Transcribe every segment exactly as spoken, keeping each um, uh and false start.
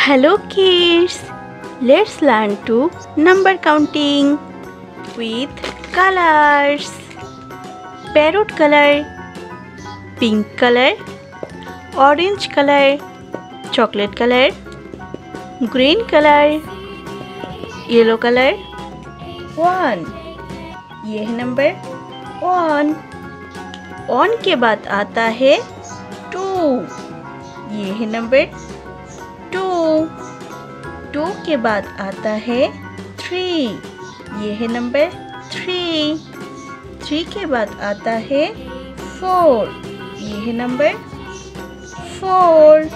Hello kids, let's learn to number counting with colors. Parrot color, pink color, orange color, chocolate color, green color, yellow color. One, ये है number one. One के बाद आता है to, ये है number two. To के बाद आता है थ्री, ये है नंबर थ्री। थ्री के बाद आता है फोर, ये है नंबर फोर।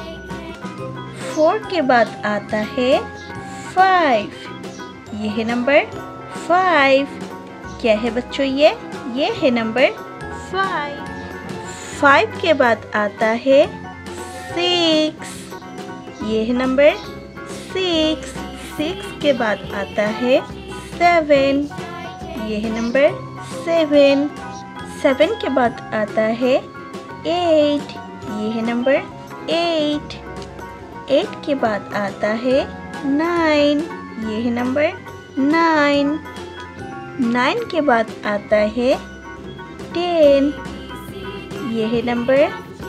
फोर के बाद आता है फाइव, ये है नंबर फाइव। क्या है बच्चों ये ये है नंबर फाइव। फाइव के बाद आता है सिक्स, ये है नंबर सिक्स। सिक्स के बाद आता है सेवन, ये है नंबर सेवन। सेवन के बाद आता है एट, ये है नंबर एट। एट के बाद आता है नाइन, ये है नंबर नाइन। नाइन के बाद आता है टेन, ये है नंबर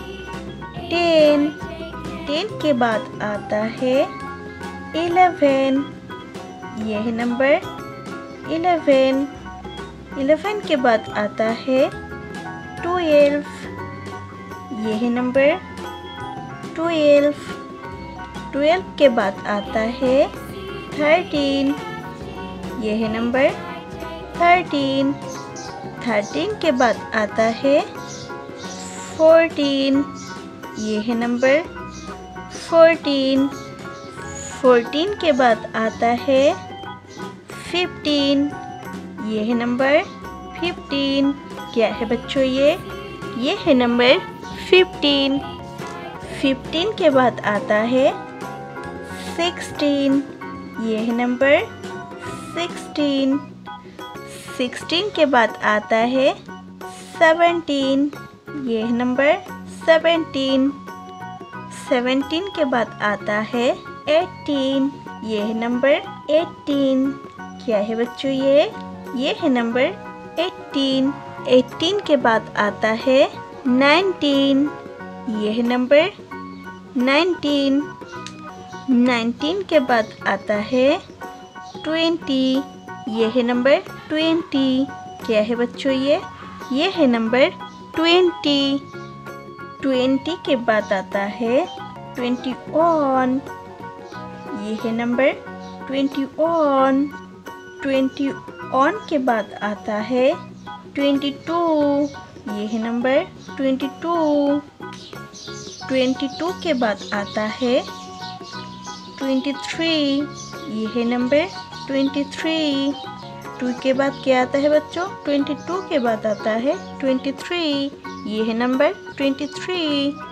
टेन। टेन के बाद आता है इलेवन, ये है नंबर इलेवन। इलेवन के बाद आता है ट्वेल्व, ये है नंबर ट्वेल्व। ट्वेल्व के बाद आता है थर्टीन, ये है नंबर थर्टीन। थर्टीन के बाद आता है फोर्टीन, ये है नंबर फोर्टीन। फोर्टीन के बाद आता है फिफ्टीन, ये है नंबर फिफ्टीन। क्या है बच्चों ये ये है नंबर फिफ्टीन। फिफ्टीन के बाद आता है सिक्सटीन, ये है नंबर सिक्सटीन। सिक्सटीन के बाद आता है सेवनटीन, ये है नंबर सेवनटीन। सेवनटीन के बाद आता है एटीन, ये है नंबर एटीन। क्या है बच्चों ये ये है नंबर एटीन। एटीन के बाद आता है नाइनटीन, ये है नंबर नाइनटीन। नाइनटीन के बाद आता है ट्वेंटी, ये है नंबर ट्वेंटी। क्या है बच्चों ये ये है नंबर ट्वेंटी। ट्वेंटी के बाद आता है ट्वेंटी वन, ये है number twenty one. Twenty one के बाद आता है ट्वेंटी टू, ये है number twenty two. Twenty two के बाद आता है ट्वेंटी थ्री, ये है नंबर ट्वेंटी थ्री। टू के बाद क्या आता है बच्चों ट्वेंटी टू के बाद आता है ट्वेंटी थ्री, ये है number twenty three.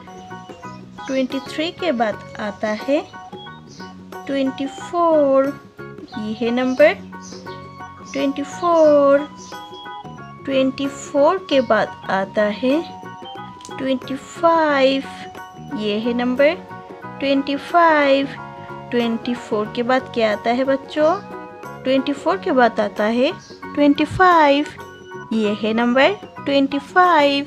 Twenty three के बाद आता है ट्वेंटी फोर, ये है number twenty four. Twenty four के बाद आता है ट्वेंटी फाइव, ये है number twenty five. Twenty four के बाद क्या आता है बच्चों ट्वेंटी फोर के बाद आता है ट्वेंटी फाइव, ये है number twenty five.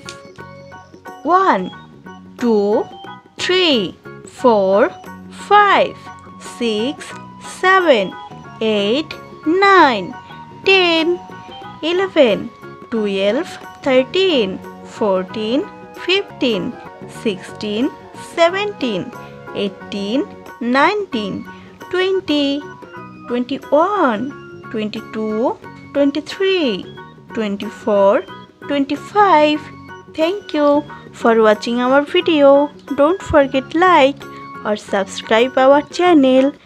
One, two, three, four, five, six, seven, eight, nine, ten, eleven, twelve, thirteen, fourteen, fifteen, sixteen, seventeen, eighteen, nineteen, twenty, twenty one, twenty two, twenty three, twenty four, twenty five. Thank you for watching our video. Don't forget like or subscribe our channel.